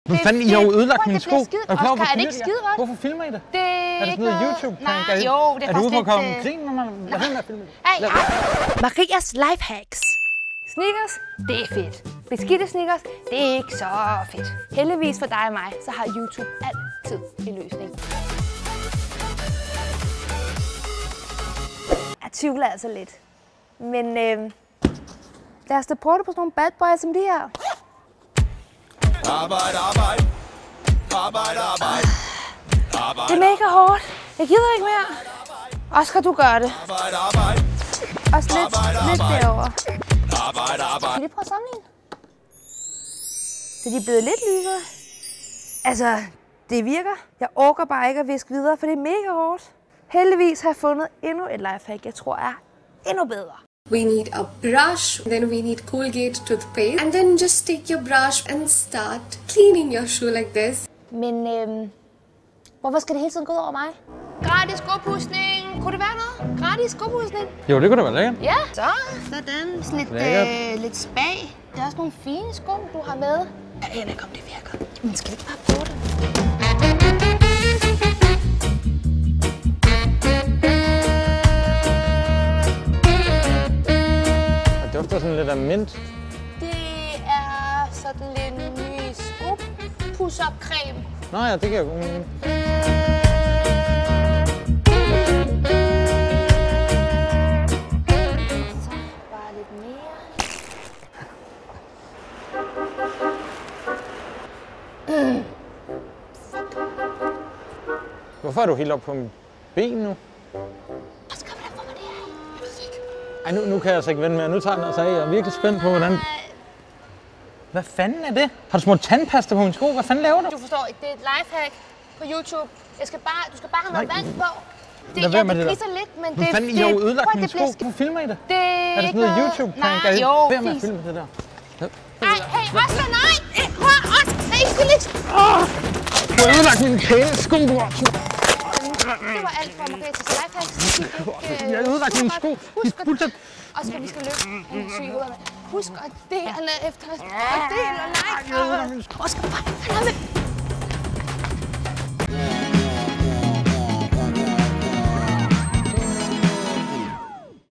Men fanden, I har jo ødelagt mine sko. Oscar, er det ikke skide godt? Hvorfor filmer I det? Det er det sådan noget YouTube-prank? Nej, jo, det er faktisk lidt... Er du ude for at komme grin med mig? Lad være med at filme det. Hey, Marias lifehacks. Sneakers, det er fedt. Beskidte sneakers, det er ikke så fedt. Heldigvis for dig og mig, så har YouTube altid en løsning. Jeg tvivler altså lidt. Men lad os da prøve det på sådan nogle bad boys som de her. Arbejde, arbejde. Arbejde, arbejde. Det er mega hårdt. Jeg gider ikke mere. Oscar, du gør det. Arbejde, arbejde. Også lidt derovre. Arbejde, arbejde. Kan vi prøve at sammenligne? Så de er blevet lidt lysere. Altså, det virker. Jeg orker bare ikke at viske videre, for det er mega hårdt. Heldigvis har jeg fundet endnu et lifehack, jeg tror er endnu bedre. We need a brush, then we need Colgate toothpaste, and then just take your brush and start cleaning your shoe like this. Men hvorfor skal det hele tiden gå ud over mig? Gratis skopudsning. Kunne det være noget? Gratis skopudsning? Jo, det kunne da være lækkert. Ja. Sådan. Lidt spag. Det er også nogle fine sko, du har med. Jeg ved ikke, om det virker. Men skal vi ikke bare prøve det? Det dufter sådan lidt af mint. Det er sådan lidt ny skopussercreme. Nå ja, det giver god mening. Så bare lidt mere. Hvorfor er du helt oppe på mit ben nu? Oscar, hvordan får man det her? Jeg ved ikke. Ej, nu kan jeg altså ikke vente mere. Nu tager den altså af. Jeg er virkelig spændt på, hvordan... Hvad fanden er det? Har du smurt tandpasta på min sko? Hvad fanden laver du? Du forstår ikke, det er et lifehack på YouTube. Du skal bare have noget vand på. Det, lad være med det der. Lidt, men Hvad fanden, I har jo ødelagt mine sko. Hvorfor filmer I det? Det er det sådan noget YouTube-prank? Nej, jo, lad være med at filme det der. Ej, hey, Oscar, nej! Oscar, nej, ikke lidt! Du har ødelagt mine pæne sko, bror. Det var alt for Marias lifehacks. Jeg har ødelagt mine sko. Oscar, vi skal løbe en syg i hovederne. Husk at dele efter os. Og del og like. Oscar, bare,